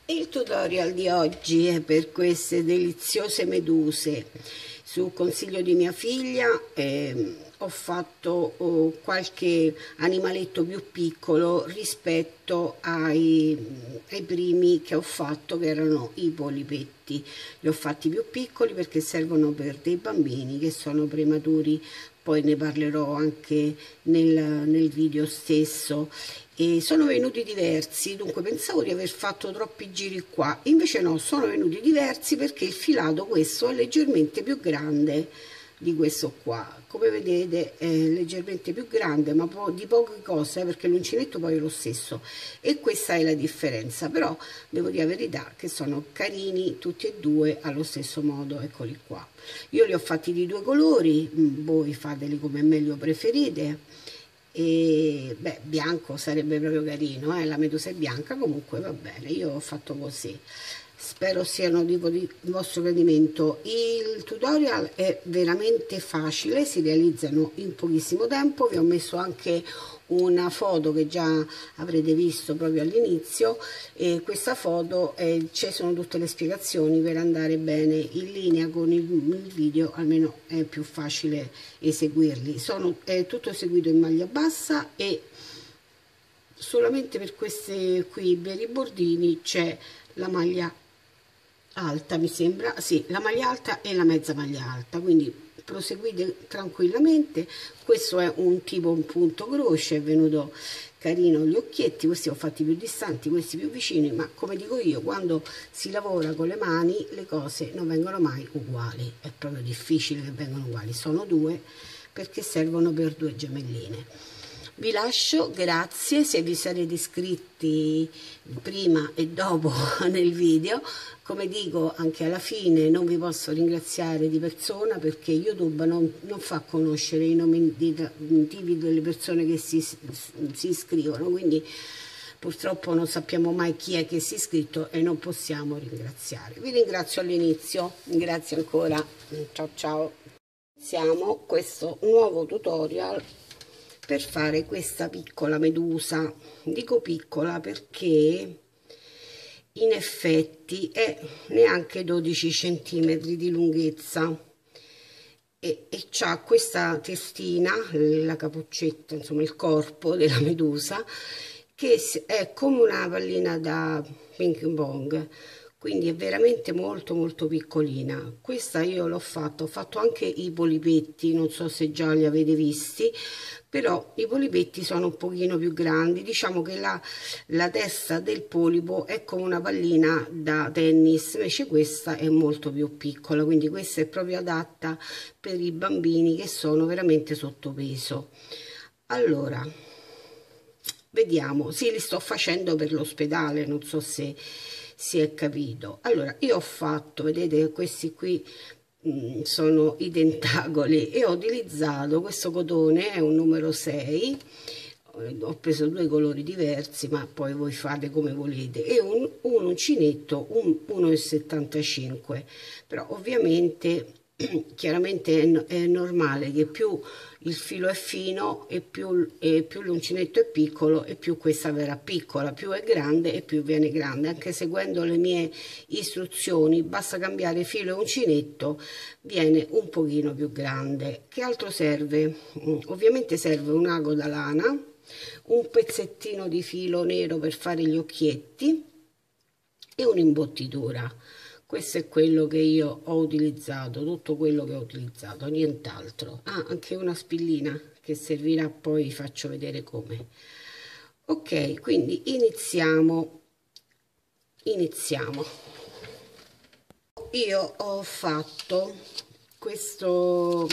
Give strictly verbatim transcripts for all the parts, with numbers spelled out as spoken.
Il tutorial di oggi è per queste deliziose meduse. Su consiglio di mia figlia eh, ho fatto oh, qualche animaletto più piccolo rispetto ai, ai primi che ho fatto, che erano i polipetti. Li ho fatti più piccoli perché servono per dei bambini che sono prematuri. Poi ne parlerò anche nel, nel video stesso. E sono venuti diversi, dunque pensavo di aver fatto troppi giri qua, invece no, sono venuti diversi perché il filato questo è leggermente più grande di questo qua. Come vedete è leggermente più grande, ma po di poche cose, eh, perché l'uncinetto poi è lo stesso, e questa è la differenza. Però devo dire la verità che sono carini tutti e due allo stesso modo. Eccoli qua, io li ho fatti di due colori, voi fateli come meglio preferite. E beh, bianco sarebbe proprio carino, eh? La medusa è bianca, comunque va bene, io ho fatto così. Spero siano di, di vostro gradimento. Il tutorial è veramente facile, si realizzano in pochissimo tempo. Vi ho messo anche una foto che già avrete visto proprio all'inizio, e questa foto eh, ci sono tutte le spiegazioni per andare bene in linea con il, il video, almeno è più facile eseguirli. Sono è tutto eseguito in maglia bassa e solamente per queste qui per i bordini c'è la maglia alta, mi sembra, sì, la maglia alta e la mezza maglia alta, quindi proseguite tranquillamente. Questo è un tipo un punto croce, è venuto carino gli occhietti, questi ho fatti più distanti, questi più vicini, ma come dico io, quando si lavora con le mani le cose non vengono mai uguali, è proprio difficile che vengano uguali, sono due perché servono per due gemelline. Vi lascio, grazie se vi sarete iscritti prima e dopo nel video. Come dico anche alla fine, non vi posso ringraziare di persona perché YouTube non, non fa conoscere i nominativi delle persone che si, si iscrivono, quindi purtroppo non sappiamo mai chi è che si è iscritto e non possiamo ringraziare. Vi ringrazio all'inizio, grazie ancora, ciao ciao. Iniziamo questo nuovo tutorial per fare questa piccola medusa. Dico piccola perché in effetti è neanche dodici centimetri di lunghezza e, e c'ha questa testina, la capuccetta, insomma il corpo della medusa, che è come una pallina da ping pong, quindi è veramente molto molto piccolina. Questa io l'ho fatto, ho fatto anche i polipetti, non so se già li avete visti, però i polipetti sono un pochino più grandi. Diciamo che la, la testa del polipo è come una pallina da tennis, invece questa è molto più piccola, quindi questa è proprio adatta per i bambini che sono veramente sottopeso. Allora, vediamo, sì, li sto facendo per l'ospedale, non so se si è capito. Allora, io ho fatto, vedete, questi qui mh, sono i tentacoli e ho utilizzato questo cotone, è un numero sei, ho preso due colori diversi, ma poi voi fate come volete, e un, un uncinetto, un uno virgola settantacinque, però ovviamente chiaramente è, è normale che più il filo è fino e più, e più l'uncinetto è piccolo e più questa verrà piccola, più è grande e più viene grande. Anche seguendo le mie istruzioni basta cambiare filo e uncinetto, viene un pochino più grande. Che altro serve? Ovviamente serve un ago da lana, un pezzettino di filo nero per fare gli occhietti e un'imbottitura. Questo è quello che io ho utilizzato, tutto quello che ho utilizzato, nient'altro. Ah, anche una spillina che servirà, poi faccio vedere come. Ok, quindi iniziamo. Iniziamo. Io ho fatto questo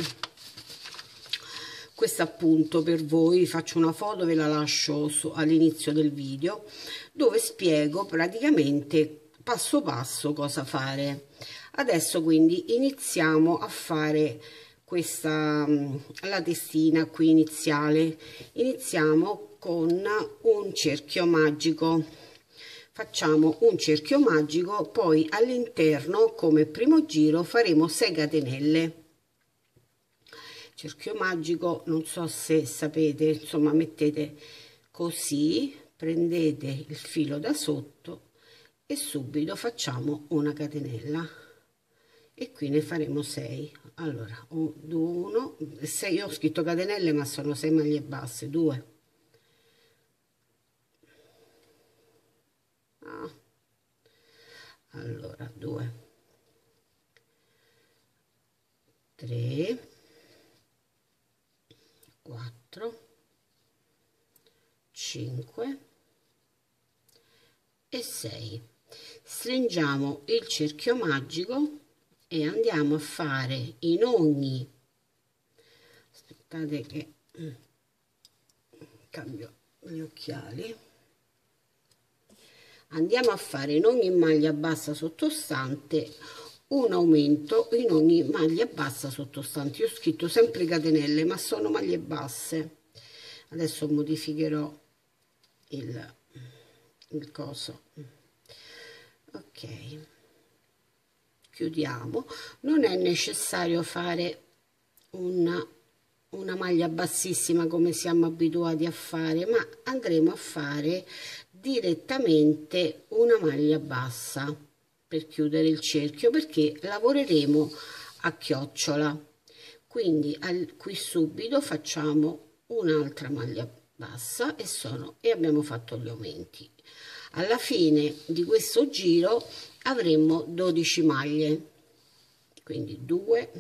questo appunto per voi, faccio una foto, ve la lascio all'inizio del video, dove spiego praticamente passo passo cosa fare. Adesso quindi iniziamo a fare questa la testina qui iniziale. Iniziamo con un cerchio magico, facciamo un cerchio magico, poi all'interno come primo giro faremo sei catenelle. Cerchio magico, non so se sapete, insomma mettete così, prendete il filo da sotto e subito facciamo una catenella e qui ne faremo sei. Allora uno, sei, io ho scritto catenelle ma sono sei maglie basse, due, ah, allora due, tre, quattro, cinque e sei. Stringiamo il cerchio magico e andiamo a fare in ogni, aspettate che cambio gli occhiali, andiamo a fare in ogni maglia bassa sottostante un aumento in ogni maglia bassa sottostante. Io ho scritto sempre catenelle ma sono maglie basse. Adesso modificherò il, il coso. Ok, chiudiamo. Non è necessario fare una, una maglia bassissima come siamo abituati a fare, ma andremo a fare direttamente una maglia bassa per chiudere il cerchio, perché lavoreremo a chiocciola. Quindi al, qui subito facciamo un'altra maglia bassa e sono e abbiamo fatto gli aumenti. Alla fine di questo giro avremo dodici maglie, quindi due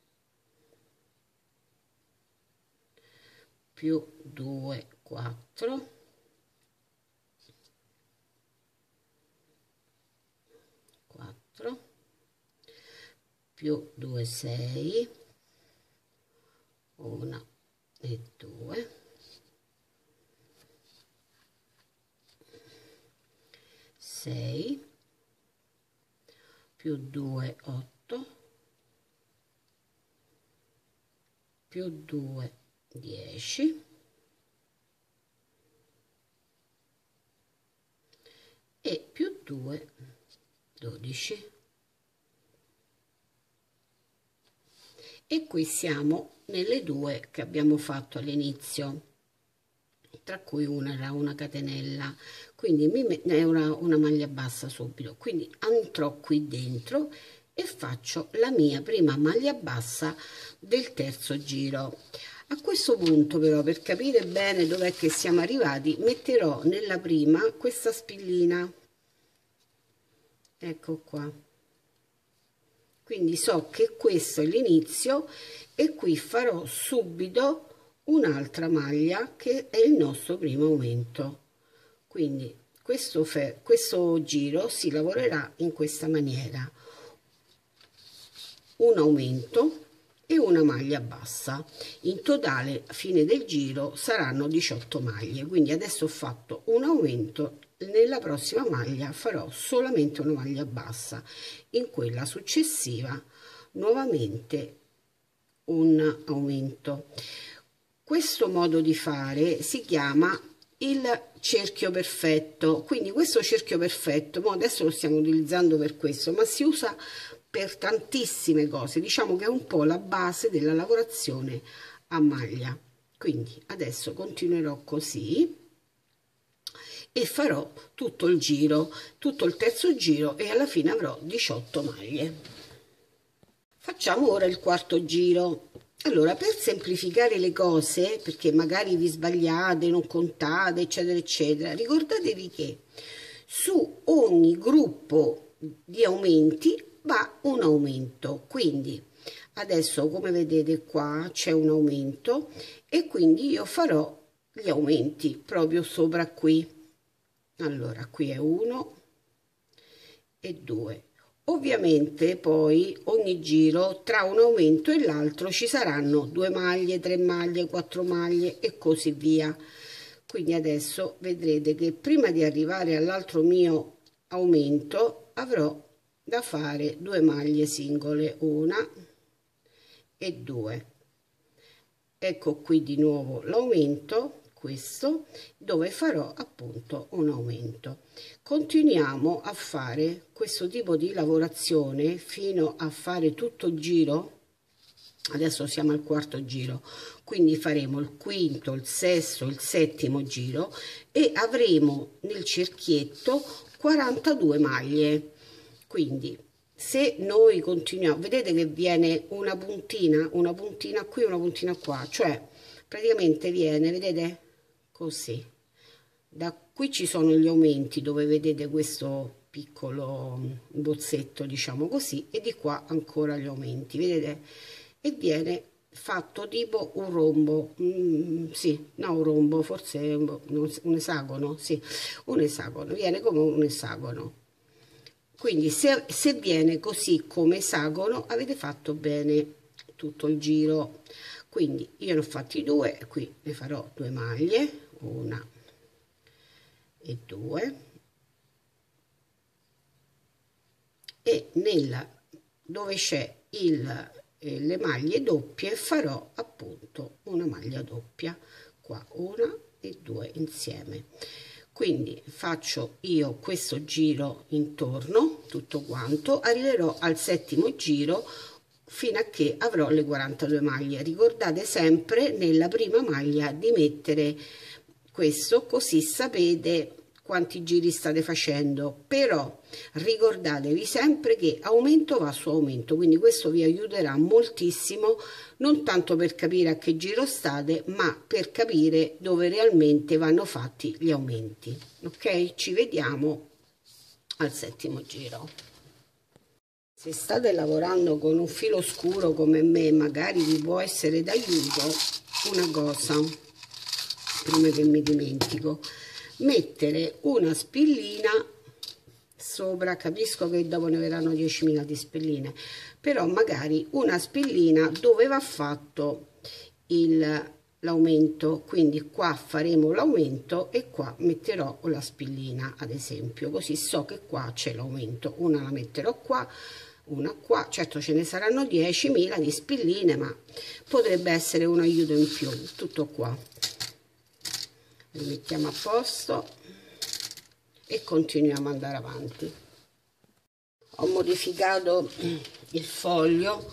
più due, quattro, quattro più due, sei, una e due, sei più due, otto, più due, dieci e più due, dodici. E qui siamo nelle due che abbiamo fatto all'inizio, tra cui una era una catenella, quindi mi è una, una maglia bassa subito. Quindi entrerò qui dentro e faccio la mia prima maglia bassa del terzo giro. A questo punto però, per capire bene dov'è che siamo arrivati, metterò nella prima questa spillina, ecco qua, quindi so che questo è l'inizio e qui farò subito un'altra maglia che è il nostro primo aumento. Quindi questo, fe questo giro si lavorerà in questa maniera: un aumento e una maglia bassa. In totale a fine del giro saranno diciotto maglie. Quindi adesso ho fatto un aumento, nella prossima maglia farò solamente una maglia bassa, in quella successiva nuovamente un aumento. Questo modo di fare si chiama il cerchio perfetto. Quindi questo cerchio perfetto, mo adesso lo stiamo utilizzando per questo, ma si usa per tantissime cose. Diciamo che è un po' la base della lavorazione a maglia. Quindi adesso continuerò così e farò tutto il giro, tutto il terzo giro, e alla fine avrò diciotto maglie. Facciamo ora il quarto giro. Allora, per semplificare le cose, perché magari vi sbagliate, non contate, eccetera, eccetera, ricordatevi che su ogni gruppo di aumenti va un aumento. Quindi adesso, come vedete qua, c'è un aumento e quindi io farò gli aumenti proprio sopra qui. Allora, qui è uno e due. Ovviamente poi ogni giro tra un aumento e l'altro ci saranno due maglie, tre maglie, quattro maglie e così via. Quindi adesso vedrete che prima di arrivare all'altro mio aumento avrò da fare due maglie singole, una e due. Ecco qui di nuovo l'aumento, questo, dove farò appunto un aumento. Continuiamo a fare questo tipo di lavorazione fino a fare tutto il giro. Adesso siamo al quarto giro, quindi faremo il quinto, il sesto, il settimo giro e avremo nel cerchietto quarantadue maglie. Quindi se noi continuiamo, vedete che viene una puntina, una puntina qui, una puntina qua, cioè praticamente viene, vedete, così. Da qui ci sono gli aumenti dove vedete questo piccolo bozzetto, diciamo così, e di qua ancora gli aumenti, vedete, e viene fatto tipo un rombo, mm, sì, no, un rombo, forse un, un esagono, sì, un esagono, viene come un esagono. Quindi se, se viene così come esagono avete fatto bene tutto il giro. Quindi io ne ho fatti due, qui ne farò due maglie, una e due, e nella dove c'è il eh, le maglie doppie farò appunto una maglia doppia, qua una e due insieme. Quindi faccio io questo giro intorno tutto quanto, arriverò al settimo giro fino a che avrò le quarantadue maglie. Ricordate sempre nella prima maglia di mettere questo, così sapete quanti giri state facendo, però ricordatevi sempre che aumento va su aumento, quindi questo vi aiuterà moltissimo, non tanto per capire a che giro state, ma per capire dove realmente vanno fatti gli aumenti. Ok, ci vediamo al settimo giro. Se state lavorando con un filo scuro come me, magari vi può essere d'aiuto una cosa, prima che mi dimentico: mettere una spillina sopra. Capisco che dopo ne verranno diecimila di spilline, però magari una spillina dove va fatto l'aumento, quindi qua faremo l'aumento e qua metterò la spillina, ad esempio, così so che qua c'è l'aumento. Una la metterò qua, una qua, certo ce ne saranno diecimila di spilline, ma potrebbe essere un aiuto in più. Tutto qua, li mettiamo a posto e continuiamo ad andare avanti. Ho modificato il foglio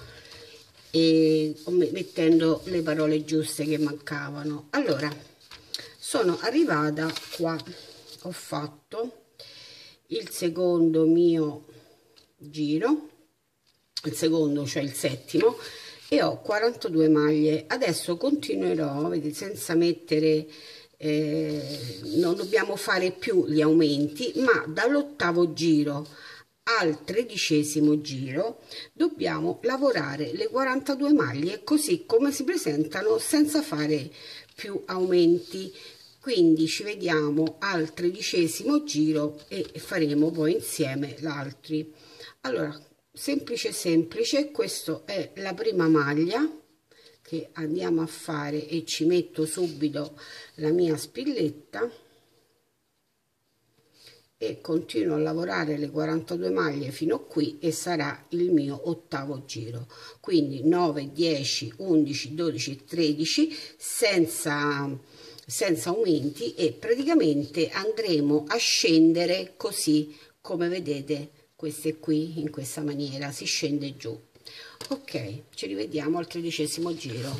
e mettendo le parole giuste che mancavano. Allora, sono arrivata qua, ho fatto il secondo mio giro, il secondo, cioè il settimo, e ho quarantadue maglie. Adesso continuerò, vedete, senza mettere eh, non dobbiamo fare più gli aumenti, ma dall'ottavo giro al tredicesimo giro dobbiamo lavorare le quarantadue maglie così come si presentano, senza fare più aumenti. Quindi ci vediamo al tredicesimo giro e faremo poi insieme l'altri. Allora, semplice semplice, questa è la prima maglia che andiamo a fare e ci metto subito la mia spilletta e continuo a lavorare le quarantadue maglie fino a qui e sarà il mio ottavo giro. Quindi nove, dieci, undici, dodici, tredici senza, senza aumenti, e praticamente andremo a scendere così come vedete, queste qui, in questa maniera si scende giù. Ok, ci rivediamo al tredicesimo giro.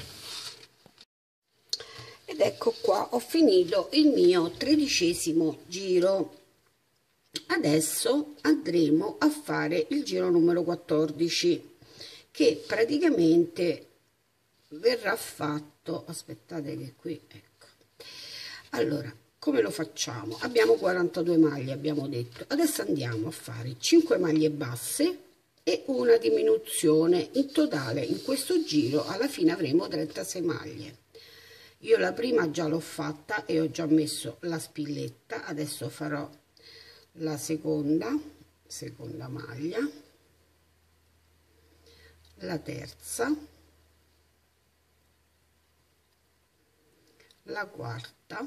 Ed ecco qua, ho finito il mio tredicesimo giro. Adesso andremo a fare il giro numero quattordici, che praticamente verrà fatto, aspettate che qui, ecco. Allora, come lo facciamo? Abbiamo quarantadue maglie, abbiamo detto. Adesso andiamo a fare cinque maglie basse e una diminuzione. In totale in questo giro alla fine avremo trentasei maglie. Io la prima già l'ho fatta e ho già messo la spilletta. Adesso farò la seconda seconda maglia, la terza, la quarta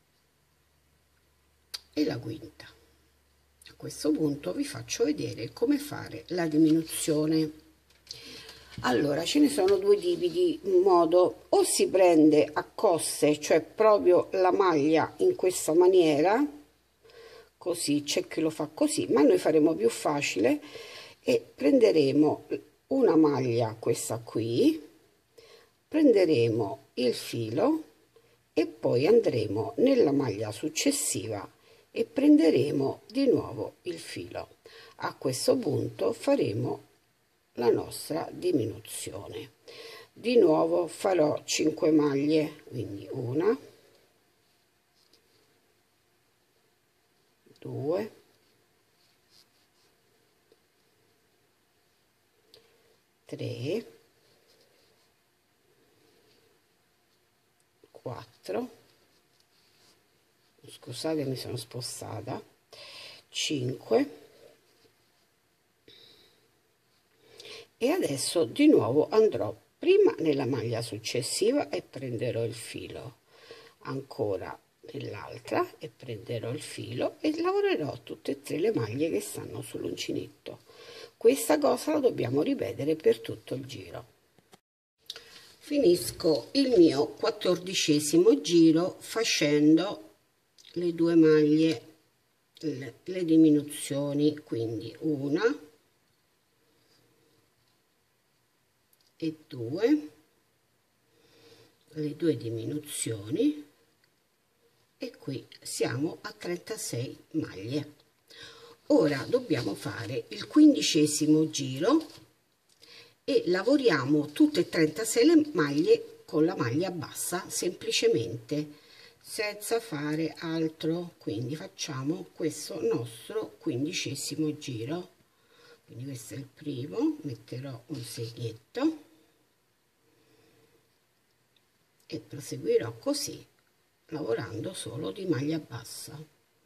e la quinta. A questo punto vi faccio vedere come fare la diminuzione. Allora, ce ne sono due tipi di modo: o si prende a cosse, cioè proprio la maglia in questa maniera, così, c'è chi lo fa così, ma noi faremo più facile e prenderemo una maglia, questa qui, prenderemo il filo e poi andremo nella maglia successiva e prenderemo di nuovo il filo. A questo punto faremo la nostra diminuzione. Di nuovo farò cinque maglie, quindi una, due, tre, quattro, scusate mi sono spostata, cinque, e adesso di nuovo andrò prima nella maglia successiva e prenderò il filo, ancora nell'altra e prenderò il filo e lavorerò tutte e tre le maglie che stanno sull'uncinetto. Questa cosa la dobbiamo ripetere per tutto il giro. Finisco il mio quattordicesimo giro facendo le due maglie, le, le diminuzioni, quindi una e due, le due diminuzioni, e qui siamo a trentasei maglie. Ora dobbiamo fare il quindicesimo giro e lavoriamo tutte e trentasei le maglie con la maglia bassa, semplicemente, senza fare altro. Quindi facciamo questo nostro quindicesimo giro. Quindi questo è il primo, metterò un segnetto e proseguirò così, lavorando solo di maglia bassa.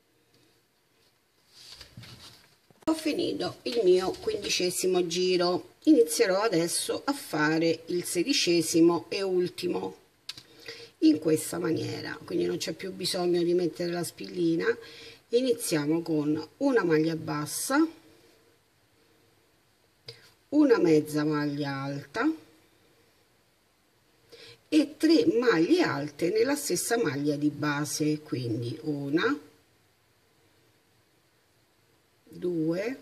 Ho finito il mio quindicesimo giro, inizierò adesso a fare il sedicesimo e ultimo in questa maniera, quindi non c'è più bisogno di mettere la spillina. Iniziamo con una maglia bassa, una mezza maglia alta e tre maglie alte nella stessa maglia di base, quindi una, due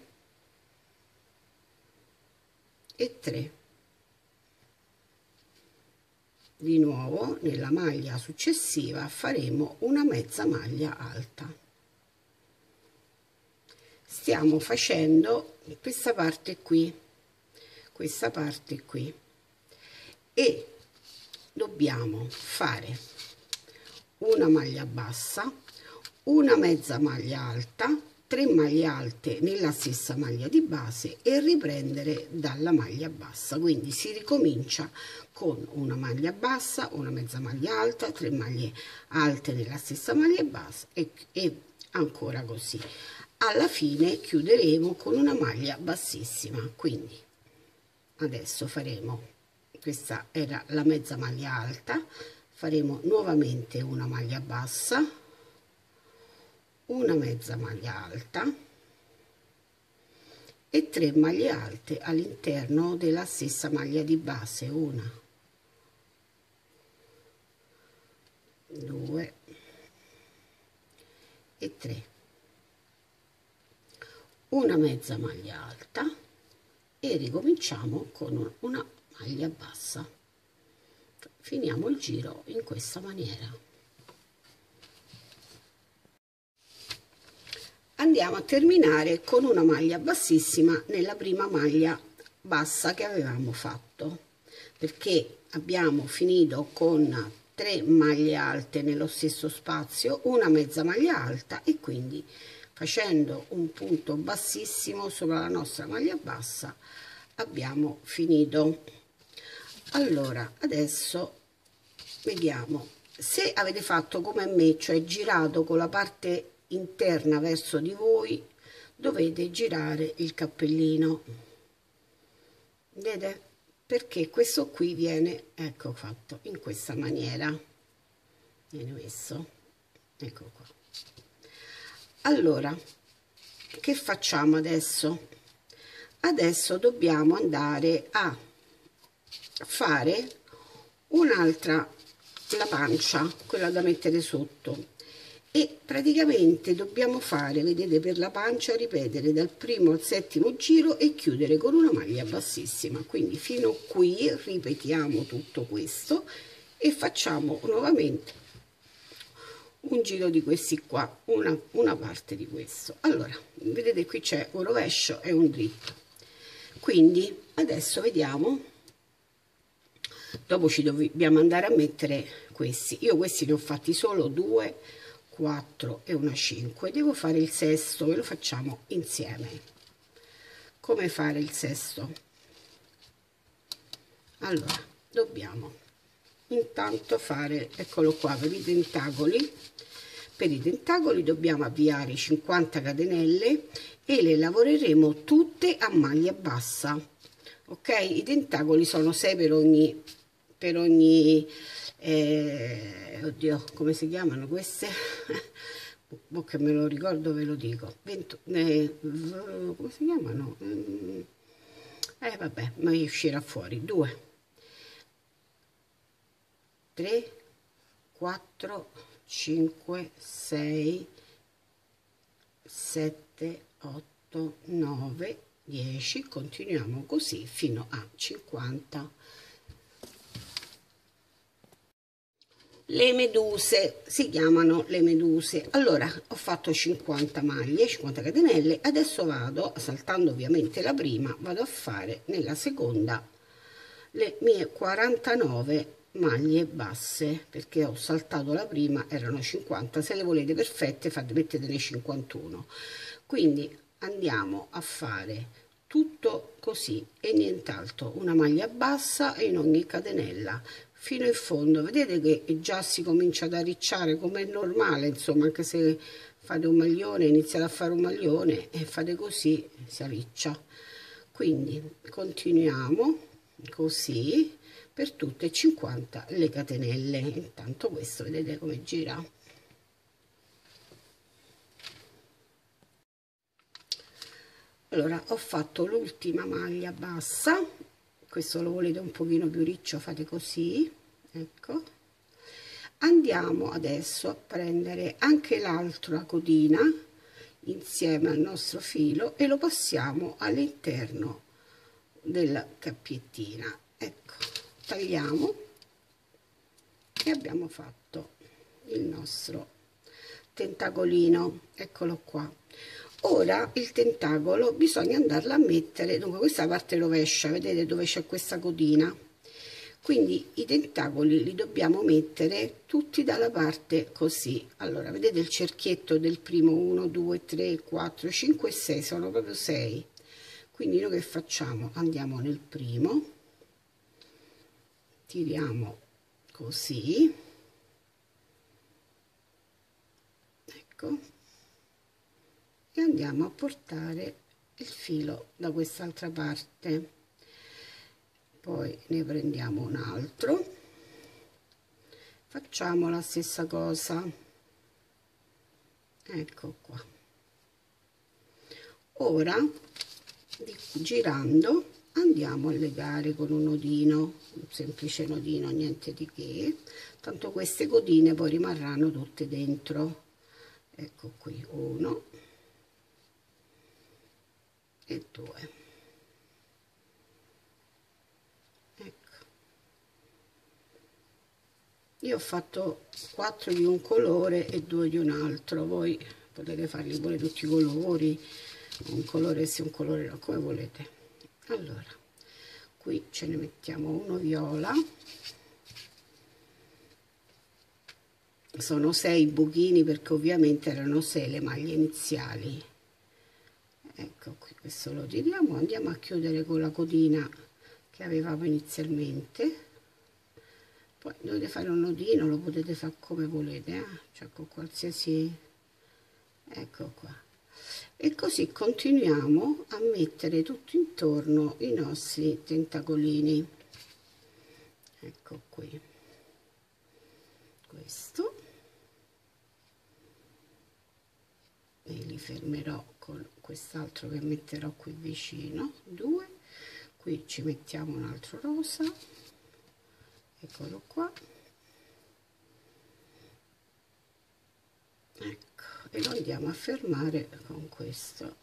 e tre. Di nuovo nella maglia successiva faremo una mezza maglia alta. Stiamo facendo questa parte qui, questa parte qui, e dobbiamo fare una maglia bassa, una mezza maglia alta, tre maglie alte nella stessa maglia di base e riprendere dalla maglia bassa. Quindi si ricomincia con una maglia bassa, una mezza maglia alta, tre maglie alte nella stessa maglia base e, e ancora così. Alla fine chiuderemo con una maglia bassissima. Quindi adesso faremo, questa era la mezza maglia alta, faremo nuovamente una maglia bassa, una mezza maglia alta e tre maglie alte all'interno della stessa maglia di base, una, due e tre, una mezza maglia alta e ricominciamo con una maglia bassa. Finiamo il giro in questa maniera. Andiamo a terminare con una maglia bassissima nella prima maglia bassa che avevamo fatto, perché abbiamo finito con tre maglie alte nello stesso spazio, una mezza maglia alta, e quindi facendo un punto bassissimo sopra la nostra maglia bassa abbiamo finito. Allora adesso vediamo, se avete fatto come me, cioè girato con la parte interna verso di voi, dovete girare il cappellino, vedete, perché questo qui viene, ecco, fatto in questa maniera, viene messo, ecco qua. Allora che facciamo adesso? Adesso dobbiamo andare a fare un'altra, la pancia, quella da mettere sotto, e praticamente dobbiamo fare, vedete, per la pancia ripetere dal primo al settimo giro e chiudere con una maglia bassissima. Quindi fino qui ripetiamo tutto questo e facciamo nuovamente un giro di questi qua, una, una parte di questo. Allora, vedete qui c'è un rovescio e un dritto, quindi adesso vediamo, dopo ci dobbiamo andare a mettere questi. Io questi ne ho fatti solo due, quattro e una cinque, devo fare il sesto e lo facciamo insieme. Come fare il sesto? Allora, dobbiamo intanto fare, eccolo qua, per i tentacoli. Per i tentacoli dobbiamo avviare cinquanta catenelle e le lavoreremo tutte a maglia bassa, ok? I tentacoli sono sei per ogni, per ogni eh, oddio, come si chiamano queste? Oh, che me lo ricordo, ve lo dico. venti, eh, come si chiamano? Eh vabbè, mi uscirà fuori. due, tre, quattro, cinque, sei, sette, otto, nove, dieci. Continuiamo così fino a cinquanta. Le meduse si chiamano le meduse. Allora, ho fatto cinquanta maglie, cinquanta catenelle. Adesso vado, saltando ovviamente la prima, vado a fare nella seconda le mie quarantanove maglie basse, perché ho saltato la prima, erano cinquanta. Se le volete perfette fate, mettetene cinquantuno. Quindi andiamo a fare tutto così e nient'altro, una maglia bassa in ogni catenella fino in fondo. Vedete che già si comincia ad arricciare, come è normale, insomma, anche se fate un maglione, iniziate a fare un maglione e fate così, si arriccia. Quindi continuiamo così per tutte e cinquanta le catenelle. Intanto questo vedete come gira. Allora, ho fatto l'ultima maglia bassa, questo lo volete un pochino più riccio, fate così, ecco. Andiamo adesso a prendere anche l'altra codina insieme al nostro filo e lo passiamo all'interno della cappiettina, ecco, tagliamo e abbiamo fatto il nostro tentacolino, eccolo qua. Ora il tentacolo bisogna andarlo a mettere, dunque questa parte rovescia, vedete dove c'è questa codina, quindi i tentacoli li dobbiamo mettere tutti dalla parte così. Allora vedete il cerchietto del primo, uno, due, tre, quattro, cinque, sei, sono proprio sei. Quindi noi che facciamo? Andiamo nel primo, tiriamo così, ecco, e andiamo a portare il filo da quest'altra parte. Poi ne prendiamo un altro, facciamo la stessa cosa, ecco qua. Ora girando andiamo a legare con un nodino, un semplice nodino, niente di che, tanto queste codine poi rimarranno tutte dentro. Ecco qui, uno e due, ecco. Io ho fatto quattro di un colore e due di un altro, voi potete farli pure tutti i colori, un colore sì, un colore no, come volete. Allora qui ce ne mettiamo uno viola, sono sei buchini perché ovviamente erano sei le maglie iniziali. Ecco qui, questo lo tiriamo, andiamo a chiudere con la codina che avevamo inizialmente. Poi dovete fare un nodino, lo potete fare come volete, eh? Cioè con qualsiasi, ecco qua. E così continuiamo a mettere tutto intorno i nostri tentacolini, ecco qui, questo, e li fermerò con quest'altro che metterò qui vicino, due, qui ci mettiamo un altro rosa, eccolo qua, ecco, e lo andiamo a fermare con questo.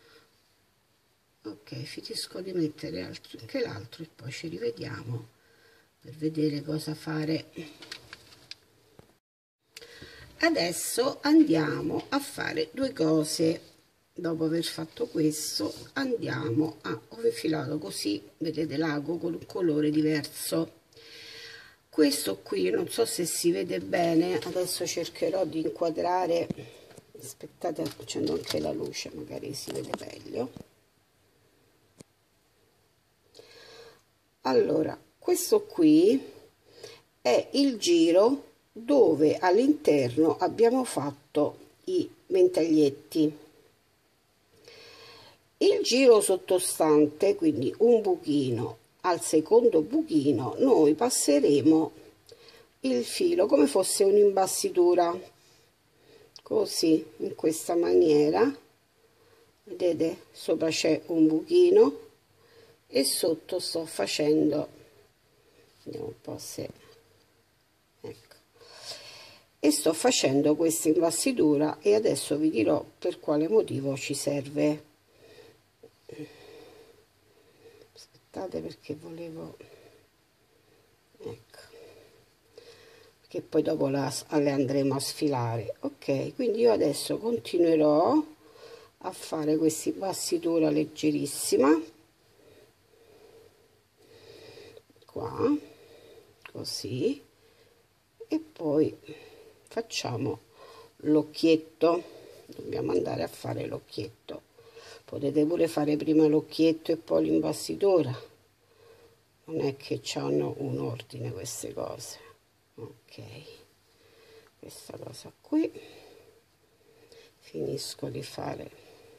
Ok, finisco di mettere anche l'altro e poi ci rivediamo per vedere cosa fare. Adesso andiamo a fare due cose. Dopo aver fatto questo andiamo a, ho infilato così, vedete l'ago con un colore diverso. Questo qui non so se si vede bene, adesso cercherò di inquadrare, aspettate, accendo anche la luce, magari si vede meglio. Allora, questo qui è il giro dove all'interno abbiamo fatto i ventaglietti. Il giro sottostante, quindi un buchino al secondo buchino, noi passeremo il filo come fosse un'imbastitura, così, in questa maniera, vedete, sopra c'è un buchino e sotto sto facendo, vediamo un po' se, ecco, e sto facendo questa imbastitura e adesso vi dirò per quale motivo ci serve. Aspettate, perché volevo, ecco, che poi dopo la, le andremo a sfilare. Ok, quindi io adesso continuerò a fare questa imbastitura leggerissima qua, così, e poi facciamo l'occhietto. Dobbiamo andare a fare l'occhietto. Potete pure fare prima l'occhietto e poi l'imbastitura, non è che hanno un ordine queste cose. Ok, questa cosa qui, finisco di fare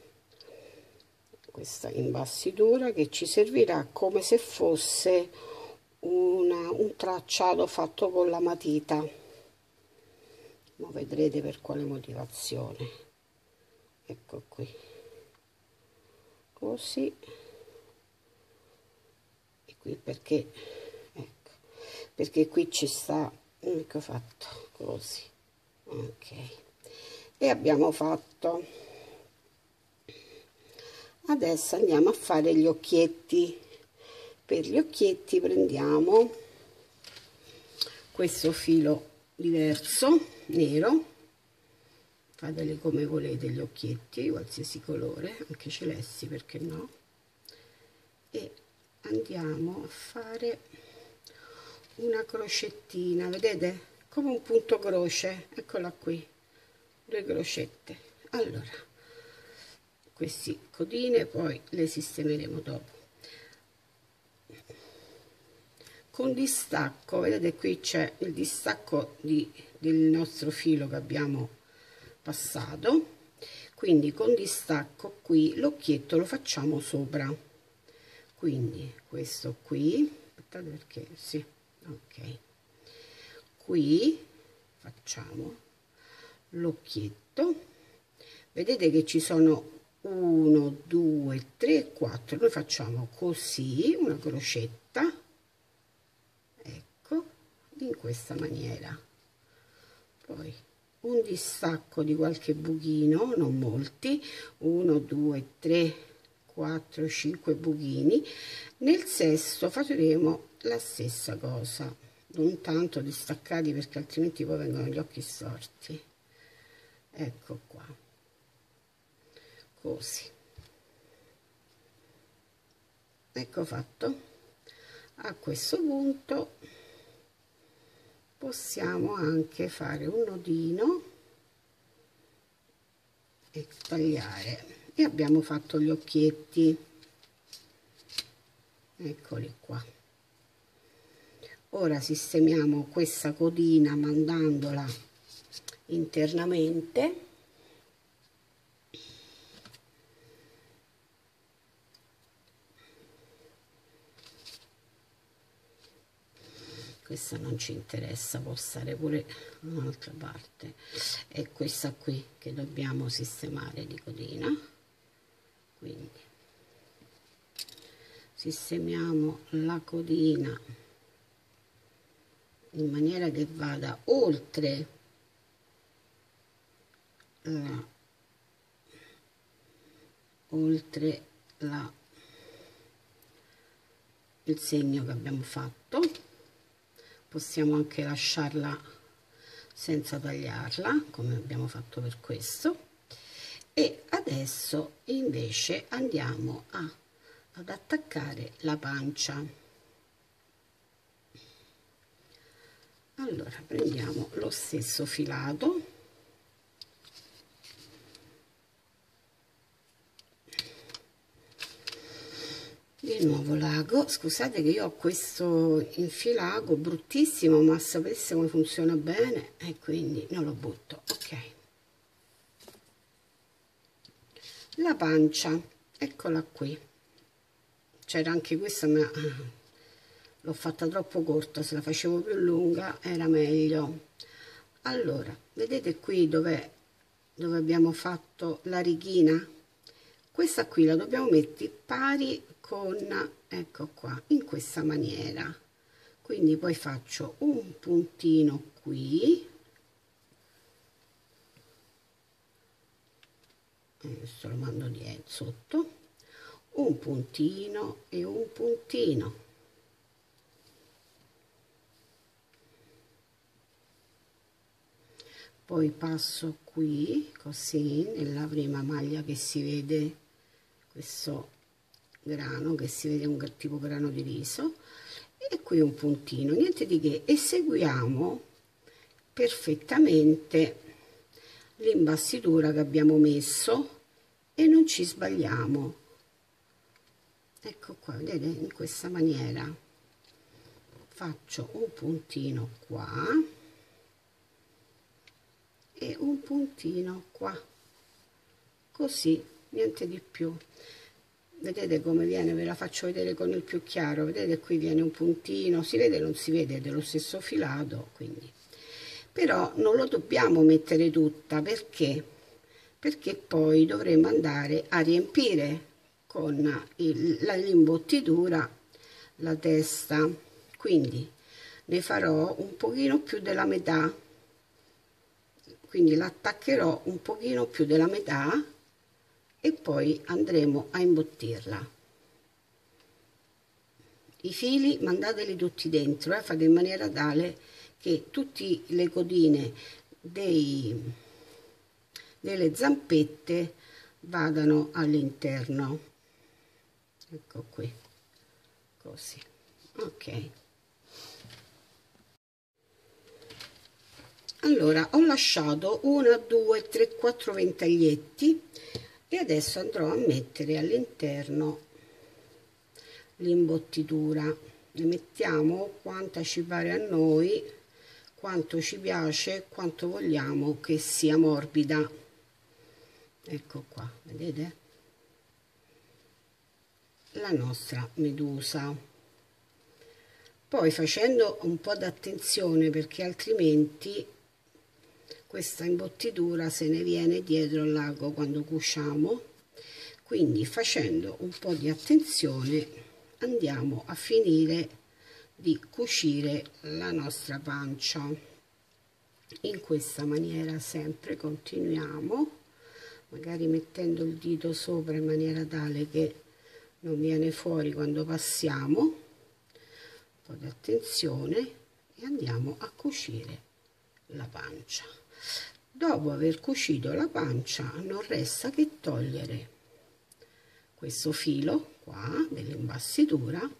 questa imbastitura che ci servirà come se fosse una, un tracciato fatto con la matita, ma vedrete per quale motivazione. Ecco qui, così, e qui perché, ecco, perché qui ci sta, ecco, fatto così. Ok, e abbiamo fatto. Adesso andiamo a fare gli occhietti. Per gli occhietti prendiamo questo filo diverso, nero, fateli come volete gli occhietti, qualsiasi colore, anche celesti, perché no, e andiamo a fare una crocettina, vedete, come un punto croce, eccola qui, due crocette. Allora, queste codine poi le sistemeremo dopo. Con distacco, vedete qui c'è il distacco di, del nostro filo che abbiamo passato, quindi con distacco qui l'occhietto lo facciamo sopra, quindi questo qui, aspettate perché sì, ok, qui facciamo l'occhietto, vedete che ci sono uno, due, tre, quattro, noi facciamo così una crocetta, ecco, in questa maniera, poi un distacco di qualche buchino, non molti, uno, due, tre, quattro, cinque buchini. Nel sesto faremo la stessa cosa, non tanto distaccati perché altrimenti poi vengono gli occhi storti. Ecco qua, così, ecco fatto. A questo punto possiamo anche fare un nodino e tagliare, e abbiamo fatto gli occhietti, eccoli qua. Ora sistemiamo questa codina mandandola internamente, questa non ci interessa, può stare pure da un'altra parte, è questa qui che dobbiamo sistemare di codina, quindi sistemiamo la codina in maniera che vada oltre la, oltre la, il segno che abbiamo fatto. Possiamo anche lasciarla senza tagliarla, come abbiamo fatto per questo. E adesso invece andiamo a, ad attaccare la pancia. Allora prendiamo lo stesso filato, di nuovo l'ago. Scusate che io ho questo infilago bruttissimo, ma sapesse come funziona bene e quindi non lo butto. Ok, la pancia, eccola qui. C'era anche questa, ma l'ho fatta troppo corta, se la facevo più lunga era meglio. Allora vedete qui dove dove abbiamo fatto la righina? Questa qui la dobbiamo mettere pari con, ecco qua, in questa maniera. Quindi poi faccio un puntino qui, adesso lo mando dietro sotto, un puntino e un puntino. Poi passo qui così nella prima maglia che si vede questo grano, che si vede un tipo grano di riso, e qui un puntino, niente di che. Eseguiamo perfettamente l'imbastitura che abbiamo messo e non ci sbagliamo. Ecco qua, vedete, in questa maniera faccio un puntino qua e un puntino qua, così, niente di più. Vedete come viene? Ve la faccio vedere con il più chiaro. Vedete, qui viene un puntino, si vede, non si vede, dello stesso filato, quindi. Però non lo dobbiamo mettere tutta, perché? Perché poi dovremo andare a riempire con l'imbottitura la testa, quindi ne farò un pochino più della metà, quindi l'attaccherò un pochino più della metà e poi andremo a imbottirla. I fili mandateli tutti dentro, eh, fate in maniera tale che tutte le codine dei, delle zampette vadano all'interno. Ecco qui, così. Ok. Allora ho lasciato uno, due, tre, quattro ventaglietti e adesso andrò a mettere all'interno l'imbottitura. Ne mettiamo quanta ci pare a noi, quanto ci piace, quanto vogliamo che sia morbida. Ecco qua, vedete? La nostra medusa. Poi facendo un po' d'attenzione, perché altrimenti questa imbottitura se ne viene dietro il lago quando cuciamo, quindi facendo un po' di attenzione andiamo a finire di cucire la nostra pancia in questa maniera. Sempre continuiamo, magari mettendo il dito sopra in maniera tale che non viene fuori quando passiamo. Un po' di attenzione e andiamo a cucire la pancia. Dopo aver cucito la pancia non resta che togliere questo filo qua dell'imbastitura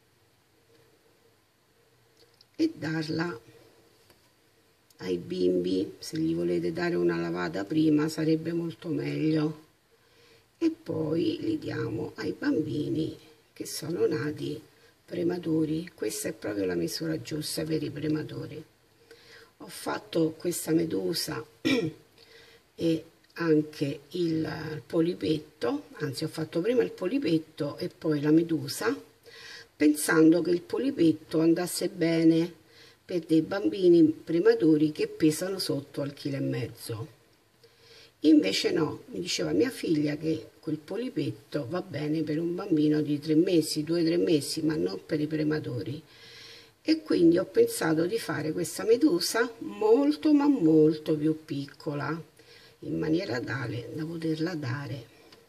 e darla ai bimbi. Se gli volete dare una lavata prima sarebbe molto meglio, e poi li diamo ai bambini che sono nati prematuri. Questa è proprio la misura giusta per i prematuri. Ho fatto questa medusa e anche il polipetto, anzi ho fatto prima il polipetto e poi la medusa, pensando che il polipetto andasse bene per dei bambini prematuri che pesano sotto al chilo e mezzo. Invece no, mi diceva mia figlia che quel polipetto va bene per un bambino di tre mesi, due tre mesi, ma non per i prematuri. E quindi ho pensato di fare questa medusa molto ma molto più piccola, in maniera tale da poterla dare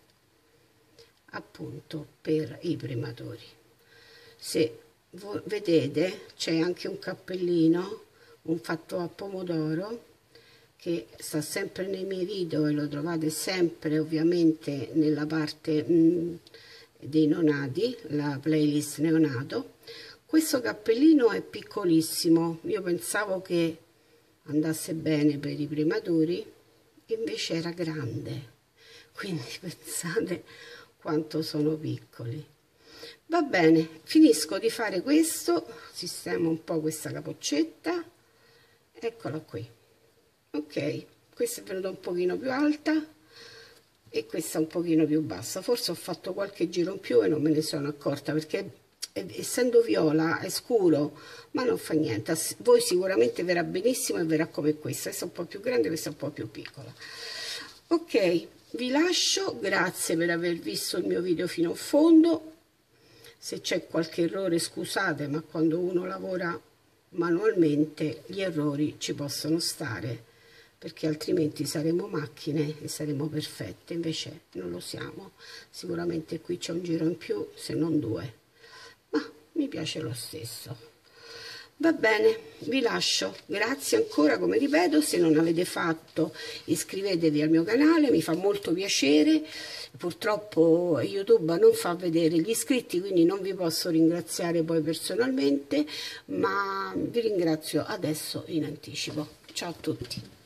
appunto per i prematuri. Se vedete c'è anche un cappellino un fatto a pomodoro che sta sempre nei miei video e lo trovate sempre ovviamente nella parte mh, dei neonati, la playlist neonato. Questo cappellino è piccolissimo, io pensavo che andasse bene per i prematuri, invece era grande, quindi pensate quanto sono piccoli. Va bene, finisco di fare questo, sistemo un po' questa capoccetta, eccola qui. Ok, questa è venuta un pochino più alta e questa un pochino più bassa, forse ho fatto qualche giro in più e non me ne sono accorta perché essendo viola è scuro, ma non fa niente, voi sicuramente verrà benissimo e verrà come questa, questa è un po' più grande, questa è un po' più piccola. Ok, vi lascio, grazie per aver visto il mio video fino in fondo. Se c'è qualche errore scusate, ma quando uno lavora manualmente gli errori ci possono stare, perché altrimenti saremo macchine e saremo perfette, invece non lo siamo. Sicuramente qui c'è un giro in più, se non due, ma mi piace lo stesso. Va bene, vi lascio, grazie ancora, come ripeto, se non avete fatto iscrivetevi al mio canale, mi fa molto piacere. Purtroppo YouTube non fa vedere gli iscritti, quindi non vi posso ringraziare poi personalmente, ma vi ringrazio adesso in anticipo. Ciao a tutti.